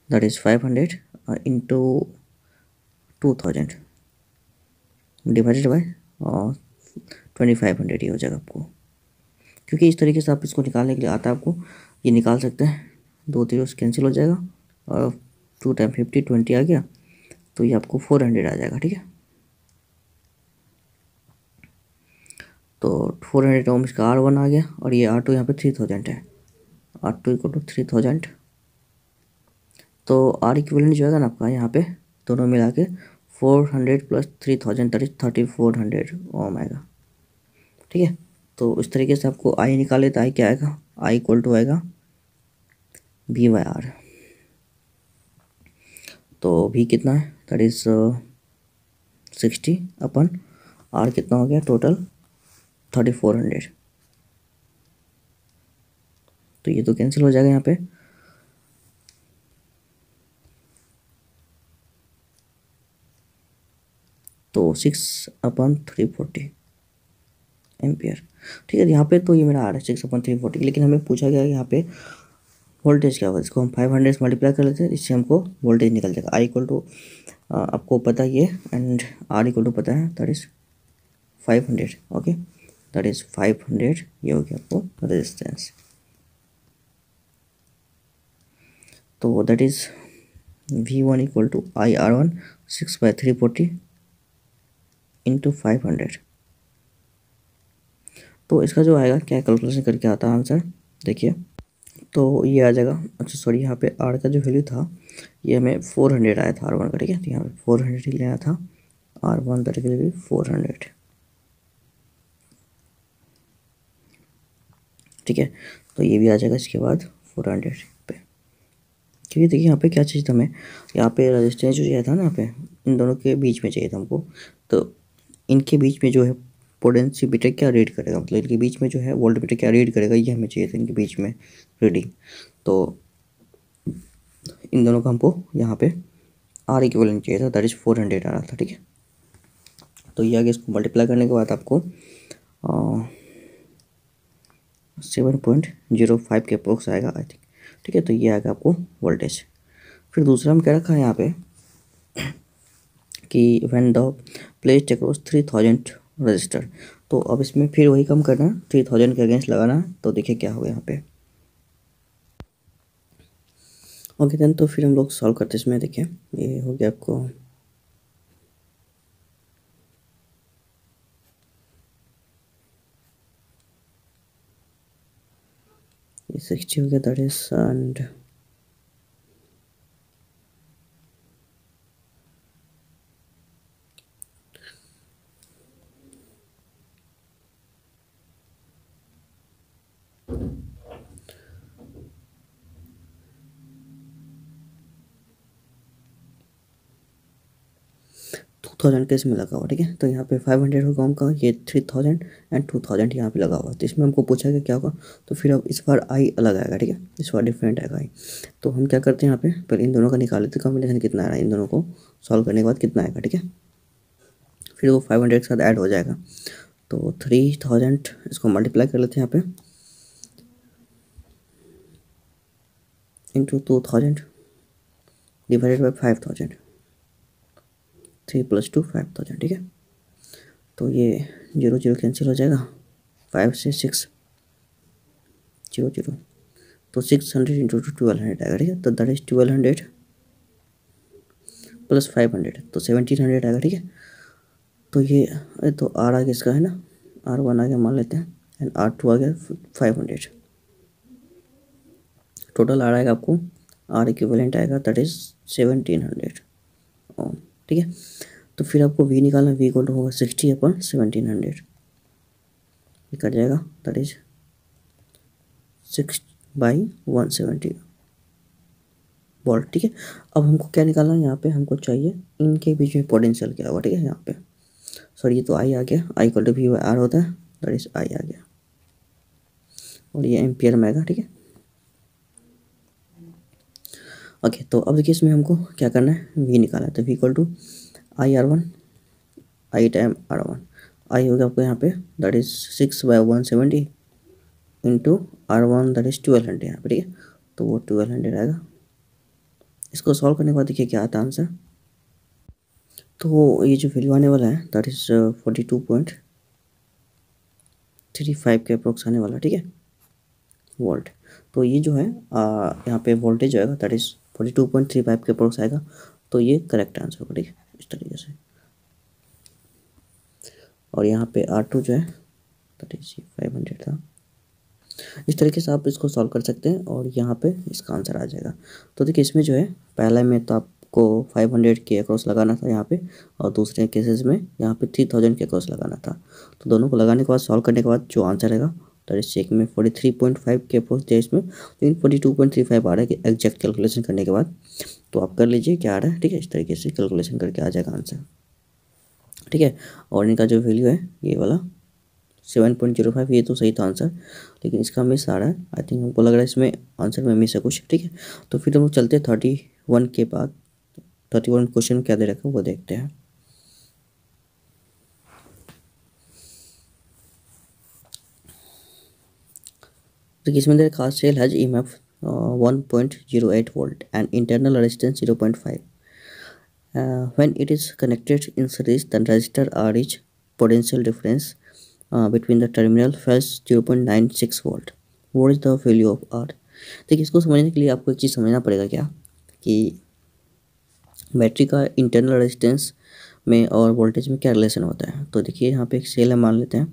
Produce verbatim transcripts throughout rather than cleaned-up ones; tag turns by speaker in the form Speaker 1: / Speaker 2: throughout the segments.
Speaker 1: That is five hundred into two thousand divided by twenty five hundred ये हो जाएगा आपको। क्योंकि इस तरीके से आप इसको निकालने के लिए आता है आपको, ये निकाल सकते हैं, दो जीरो कैंसिल हो जाएगा और टू टाइम फिफ्टी ट्वेंटी आ गया, तो ये आपको फोर हंड्रेड आ जाएगा। ठीक है, तो फोर हंड्रेड ओम इसका आर वन आ गया और ये आर टू यहाँ पे थ्री थाउजेंड है, R two equal to three thousand. तो आर इक्विवेलेंट जो है ना आपका यहाँ पे दोनों मिला के four hundred plus three thousand that is thirty four hundred ohm आएगा। ठीक है, तो इस तरीके से आपको आई निकाले तो आई क्या आएगा, आई इक्वल टू आएगा वी वाई आर। तो वी कितना है, दैट इज सिक्सटी अपन आर कितना हो गया टोटल थर्टी फोर हंड्रेड। तो ये तो कैंसिल हो जाएगा यहाँ पे, तो सिक्स अपन थ्री फोर्टी एम्पियर। ठीक है, यहाँ पे तो ये मेरा आ रहा है सिक्स अपन थ्री फोर्टी, लेकिन हमें पूछा गया यहाँ पे वोल्टेज क्या होगा। इसको हम फाइव हंड्रेड से मल्टीप्लाई कर लेते हैं, इससे हमको वोल्टेज निकल जाएगा। आई इक्वल टू आपको पता ही है एंड आर इक्वल टू पता है, that is five hundred. Okay, that is five hundred, ये हो गया आपको रेजिस्टेंस। तो that is V one equal to I R one six by three forty into five hundred. तो इसका जो आएगा क्या कैलकुलेशन करके आता है आंसर देखिए, तो ये आ जाएगा। अच्छा सॉरी, यहाँ पे आर का जो वैल्यू था ये हमें फोर हंड्रेड आया था आर वन का। ठीक है, तो यहाँ पे फोर हंड्रेड ही लेना था, R one that will be four hundred. ठीक है, तो ये भी आ जाएगा इसके बाद फोर हंड्रेड पे। क्योंकि देखिए यहाँ पे क्या चाहिए था हमें, यहाँ पे रजिस्टेंस जो चाहिए था ना, यहाँ पे इन दोनों के बीच में चाहिए था हमको। तो इनके बीच में जो है पोटेंशियोमीटर क्या रीड करेगा, मतलब इनके बीच में जो है वोल्टमीटर क्या रीड करेगा, ये हमें चाहिए था इनके बीच में रीडिंग। तो इन दोनों का हमको यहाँ पे आर इक्विवेलेंट चाहिए था, दैट इज फोर हंड्रेड आ रहा था। ठीक है, तो ये आगे इसको मल्टीप्लाई करने के बाद आपको सेवन पॉइंट जीरो फाइव के अप्रोक्स आएगा आई थिंक। ठीक है, तो ये आएगा आपको वोल्टेज। फिर दूसरा हम क्या रखा है यहाँ पे कि when the placed across three thousand register. तो अब इसमें फिर वही कम करना है, थ्री थाउजेंड के अगेंस्ट लगाना है। तो देखिए क्या होगा यहाँ पे। ओके देन, तो फिर हम लोग सॉल्व करते हैं इसमें। देखिए ये हो गया आपको ये सिक्सटी हो गया, that is and two thousand का इसमें लगा हुआ। ठीक है, तो यहाँ पे फाइव हंड्रेड होगा हमका, ये three thousand and two thousand यहाँ पे लगा हुआ। तो इसमें हमको पूछा गया क्या होगा, तो फिर अब इस बार आई अलग आएगा। ठीक है, इस बार डिफरेंट आएगा आई। तो हम क्या करते हैं यहाँ पे पहले इन दोनों का निकाल लेते हैं कॉम्बिनेशन कितना आ रहा है, इन दोनों को सॉल्व करने के बाद कितना आएगा। ठीक है, फिर वो फाइव हंड्रेड के साथ ऐड हो जाएगा। तो थ्री थाउजेंड इसको मल्टीप्लाई कर लेते हैं यहाँ पे into two thousand divided by five thousand, three plus two five thousand. ठीक है, तो ये जीरो जीरो कैंसिल हो जाएगा, फाइव से सिक्स जीरो जीरो, तो six hundred into two twelve hundred आएगा। ठीक है, तो that is twelve hundred plus five hundred, तो सेवनटीन हंड्रेड आएगा। ठीक है, तो ये तो आर आ गया इसका है ना, आर वन आ गया मान लेते हैं एंड आर टू आ गया फाइव हंड्रेड। टोटल आ आएगा आपको आर इक्विवेलेंट आएगा that is seventeen hundred ohm. ठीक है, तो फिर आपको वी निकालना, वी इक्वल टू होगा सिक्सटी अपन सेवनटीन हंड्रेड, ये कट जाएगा that is six by one seventy volt. ठीक है, अब हमको क्या निकालना है, यहाँ पे हमको चाहिए इनके बीच में पोटेंशियल क्या होगा। ठीक है, यहाँ पे सॉरी ये तो आई आ गया, I equal to V by R होता है, दैट इज आई आ गया और ये एम्पियर में आएगा। ठीक है, ओके, तो अब देखिए इसमें हमको क्या करना है, वी निकालना है। तो V equal to I R one, I time R one, I होगा आपको यहाँ पे that is six by one seventy into R one that is twelve hundred यहाँ पे। ठीक है, तो वो ट्वेल्व हंड्रेड आएगा इसको सॉल्व करने के बाद देखिए क्या आता है आंसर। तो ये जो वैल्यू आने वाला है that is forty two point three five के अप्रोक्स आने वाला, ठीक है, वोल्ट। तो ये जो है यहाँ पे वोल्टेज आएगा that is forty two point three five के अप्रोक्स आएगा। तो ये करेक्ट आंसर होगा, ठीक है, इस तरीके से। और यहाँ पे आर टू जो है दैट इज फाइव हंड्रेड था। इस तरीके से आप इसको सॉल्व कर सकते हैं और यहाँ पे इसका आंसर आ जाएगा। तो देखिए इसमें जो है पहले में तो आपको फाइव हंड्रेड के अक्रॉस लगाना था यहाँ पे, और दूसरे केसेस में यहाँ पे थ्री थाउजेंड के अक्रॉस लगाना था। तो दोनों को लगाने के बाद सॉल्व करने के बाद जो आंसर रहेगा तो इस चेक में फोर्टी थ्री पॉइंट फाइव के अप्रोच दिया इसमें, लेकिन forty two point three five आ रहा है कि एग्जैक्ट कैलकुलेशन करने के बाद। तो आप कर लीजिए क्या आ रहा है, ठीक है, इस तरीके से कैलकुलेशन करके आ जाएगा आंसर, ठीक है। और इनका जो वैल्यू है ये वाला सेवन पॉइंट जीरो फाइव, ये तो सही था आंसर, लेकिन इसका मिस आ रहा है। आई थिंक हमको लग रहा है इसमें आंसर में मिस है कुछ, ठीक है। तो फिर हम लोग चलते हैं थर्टी वन के बाद। थर्टी वन क्वेश्चन क्या दे रखा है वो देखते हैं। तो इसमें दे रखा cell has E M F one point zero eight volt and internal resistance zero point five. When it is connected in series the resistor R is potential difference between the terminal falls zero point nine six volt, what is the value of R. देखिए इसको समझने के लिए आपको एक चीज़ समझना पड़ेगा क्या, कि बैटरी का इंटरनल रेजिस्टेंस में और वोल्टेज में क्या रिलेशन होता है। तो देखिए यहाँ पे एक सेल है मान लेते हैं,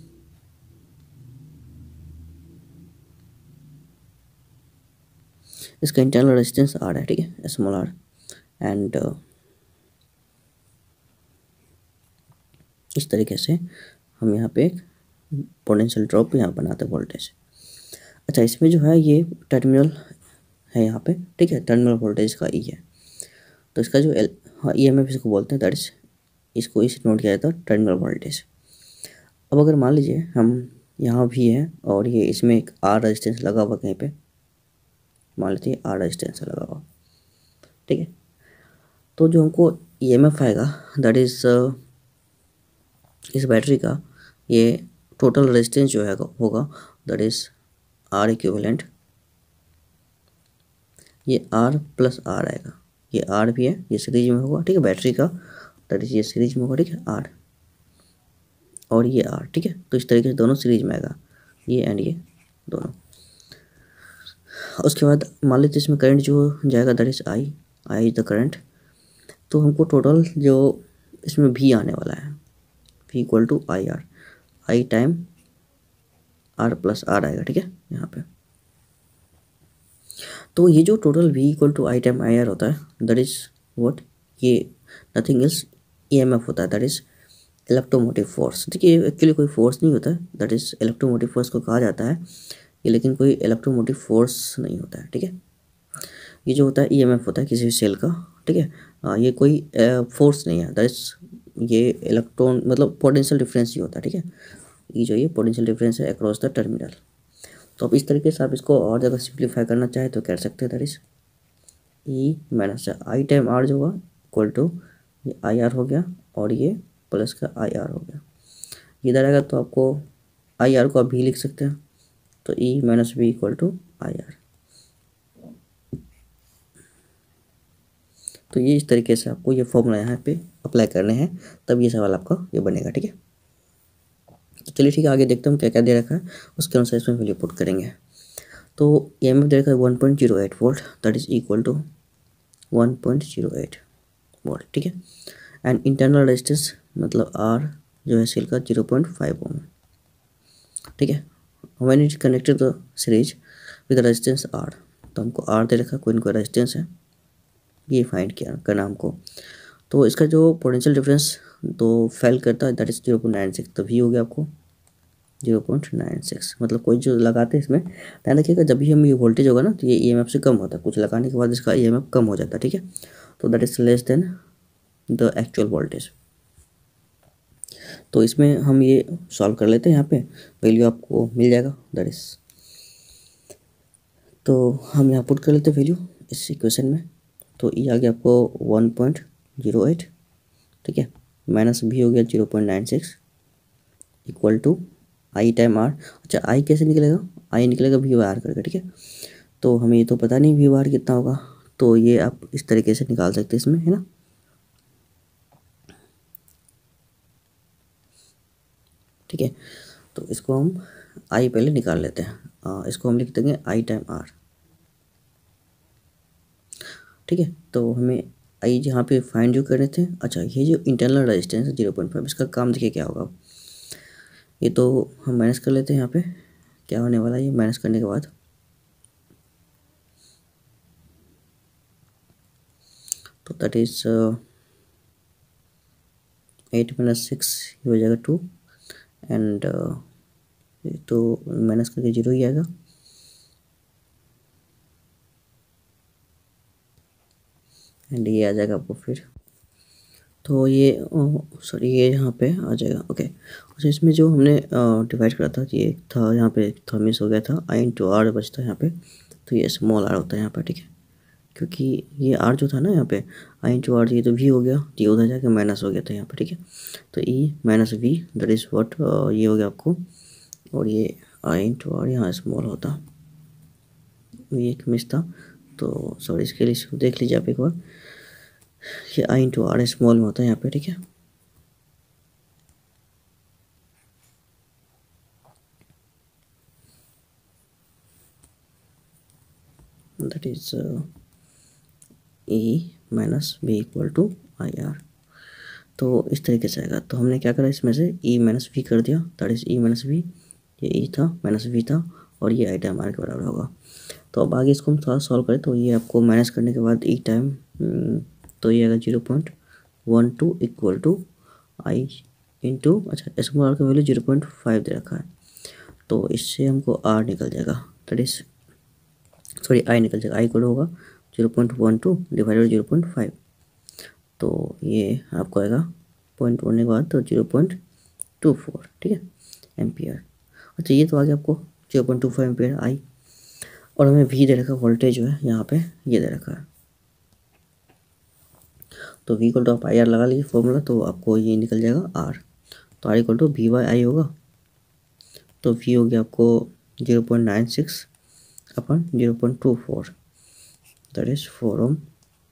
Speaker 1: इसका इंटरनल रेजिस्टेंस आर है, ठीक है, स्मॉल आर, एंड इस तरीके से हम यहाँ पे एक पोटेंशियल ड्रॉप यहाँ बनाते हैं वोल्टेज। अच्छा इसमें जो है ये टर्मिनल है यहाँ पे, ठीक है, टर्मिनल वोल्टेज का ई है। तो इसका जो एल हाँ ई एम एफ इसको बोलते हैं, दैट इज इसको इस नोट किया जाता है टर्मिनल वोल्टेज। अब अगर मान लीजिए हम यहाँ भी है और ये इसमें एक आर रेजिस्टेंस लगा हुआ कहीं पे, मान लेते हैं आर रेजिस्टेंस लगा हुआ, ठीक है। तो जो हमको ई एम एफ आएगा दैट इज इस बैटरी का ये टोटल रेजिस्टेंस जो है होगा दैट इज आर इक्विवेलेंट, ये आर प्लस आर आएगा, ये आर भी है, ये सीरीज में होगा, ठीक है, बैटरी का दैट इज ये सीरीज में होगा, ठीक है, आर और ये आर, ठीक है। तो इस तरीके से दोनों सीरीज में आएगा, ये एंड ये दोनों। उसके बाद मान लीजिए इसमें करंट जो जाएगा that is I, I is the current. तो हमको टोटल जो इसमें भी आने वाला है भी equal to I R, I time R plus R आएगा, ठीक है, यहाँ पे। तो ये जो total v equal to I time I R होता है दैट इज व्हाट, ये nothing else E M F होता है, दैट इज इलेक्ट्रोमोटिव फोर्स। देखिए एक्चुअली कोई फोर्स नहीं होता है, दैट इज इलेक्ट्रोमोटिव फोर्स को कहा जाता है ये, लेकिन कोई इलेक्ट्रोमोटिव फोर्स नहीं होता है, ठीक है। ये जो होता है ई एम एफ होता है किसी भी सेल का, ठीक है, आ, ये कोई फोर्स नहीं है, दैट इज ये इलेक्ट्रॉन मतलब पोटेंशियल डिफरेंस ही होता है, ठीक है। ये जो ये पोटेंशियल डिफरेंस है अक्रॉस द टर्मिनल। तो अब इस तरीके से आप इसको और जगह सिंप्लीफाई करना चाहे तो कर सकते हैं, that is E minus I time R जो होगा इक्वल टू ये आई आर हो गया और ये प्लस का आई आर हो गया, इधर आएगा तो आपको आई आर को आप भी लिख सकते हैं, तो E minus V equal to I R. तो ये इस तरीके से आपको ये फॉर्मूला यहाँ पे अप्लाई करने हैं, तब ये सवाल आपका ये बनेगा, ठीक है। तो चलिए ठीक है, आगे देखते हैं क्या क्या दे रखा है, उसके अनुसार इसमें वैल्यू पुट करेंगे। तो ई एम एफ दे रखा है one point zero eight volt, that is equal to one point zero eight volt, ठीक है, एंड इंटरनल रेजिस्टेंस मतलब आर जो है सेल का जीरो पॉइंट फाइव ओम, ठीक है। When it connected the series with resistance R, तो हमको आर दे रखा, कोई इनका रेजिस्टेंस है, ये फाइंड किया करना हमको। तो इसका जो पोटेंशियल डिफरेंस तो फेल करता है that is zero point nine six, तो भी हो गया आपको जीरो पॉइंट नाइन सिक्स। मतलब कोई जो लगाते हैं इसमें ध्यान रखिएगा, जब भी हम ये वोल्टेज होगा ना तो ये ई एम एफ से कम होता है, कुछ लगाने के बाद इसका ई एम एफ कम हो जाता है, ठीक है। तो that is less than the actual voltage. तो इसमें हम ये सॉल्व कर लेते हैं, यहाँ पे वैल्यू आपको मिल जाएगा दैट इज, तो हम यहाँ पुट कर लेते हैं वैल्यू इस इक्वेशन में। तो ये आ गया आपको वन पॉइंट जीरो एट, ठीक है, माइनस भी हो गया zero point nine six equal to I time R. अच्छा आई कैसे निकलेगा, आई निकलेगा वी बाई आर करके, ठीक है। तो हमें ये तो पता नहीं वी बाई आर कितना होगा, तो ये आप इस तरीके से निकाल सकते हैं इसमें, है ना। ठीक है, तो इसको हम आई पहले निकाल लेते हैं। आ, इसको हम लिख देंगे आई टाइम आर। ठीक है, तो हमें आई जहाँ पे फाइंड जो करने थे, अच्छा ये जो इंटरनल रेजिस्टेंस है जीरो पॉइंट फाइव, इसका काम देखिए क्या होगा। ये तो हम माइनस कर लेते हैं, यहाँ पे क्या होने वाला है ये माइनस करने के बाद, तो that is eight minus six हो जाएगा टू, एंड तो माइनस करके जीरो ही आएगा, एंड ये आ जाएगा आपको फिर, तो ये सॉरी ये यहाँ पे आ जाएगा। ओके, अच्छा इसमें जो हमने डिवाइड करा था ये था, यहाँ पे था मिस हो गया था, आई इंटू आर बचता है यहाँ पे, तो ये स्मॉल आर होता है यहाँ पे। ठीक है, क्योंकि ये आर जो था ना यहाँ पे आई इंटू आर, ये तो वी हो गया, ये उधर जाके माइनस हो गया था यहाँ पे। ठीक है, तो E minus V that is what ये हो गया आपको, और ये आई इंटू आर यहाँ स्मॉल होता, ये एक मिस था, तो सॉरी इसके लिए इसको देख लीजिए आप एक बार, ये आई इंटू आर स्मॉल में होता है यहाँ पे। ठीक है, that is E minus V equal to I R. तो इस तरीके से आएगा। तो हमने क्या करा इसमें से ई माइनस वी कर दिया, that is E minus V, ये ई था माइनस वी था, और ये आई टाइम आर के बराबर होगा। तो अब आगे इसको हम थोड़ा सॉल्व करें, तो ये आपको माइनस करने के बाद ई टाइम, तो ये आएगा zero point one two equal to I into, अच्छा इसमें आर का वैल्यू जीरो पॉइंट फाइव दे रखा है, तो इससे हमको आर निकल जाएगा, दैट इज सॉरी आई निकल जाएगा, आई इक्वल होगा zero point one two divided zero point five, तो ये आपको आएगा पॉइंट वन के बाद तो जीरो पॉइंट टू फोर। ठीक है, एम्पियर। अच्छा ये तो आ गया आपको zero point two five ampere I, और हमें वी दे रखा वोल्टेज जो है यहाँ पे ये दे रखा है, तो वी इक्वल टू आप आई आर लगा लीजिए फॉर्मूला, तो आपको ये निकल जाएगा आर, तो R equal to V by I होगा, तो वी हो गया आपको जीरो पॉइंट नाइन सिक्स अपन zero point two four, that is four ohm,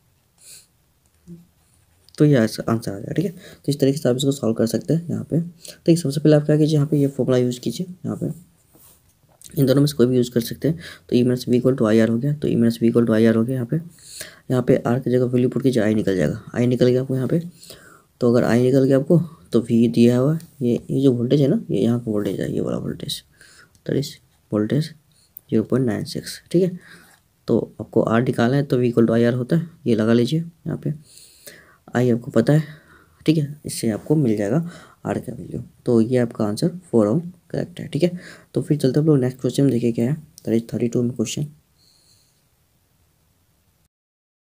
Speaker 1: तो ये आंसर आ जाएगा। ठीक है, तो इस तरीके से आप इसको सॉल्व कर सकते हैं यहाँ पे। तो सबसे पहले आप क्या कीजिए, यहाँ पे ये फॉर्मूला यूज़ कीजिए, यहाँ पे इन दोनों में से कोई भी यूज़ कर सकते हैं। तो E minus V equal to I R हो गया, तो E minus V equal to I R हो गया, यहाँ पे यहाँ पे आर की जगह वैल्यू पुट कीजिए, आई निकल जाएगा, आई निकल गया आपको यहाँ पे। तो अगर आई निकल गया आपको, तो वी दिया हुआ ये ये जो वोल्टेज है ना, ये यहाँ का वोल्टेज है, ये वाला voltage, that is voltage zero point nine six. ठीक है, तो आपको आर निकालना है, तो V equal to I R होता है, ये लगा लीजिए यहाँ पे, आई आपको पता है। ठीक है, इससे आपको मिल जाएगा आर का वैल्यू, तो ये आपका आंसर फोर ओम करेक्ट है। ठीक है, तो फिर चलते हम लोग नेक्स्ट क्वेश्चन में देखिए क्या है, दैट इज थर्टी टू में क्वेश्चन।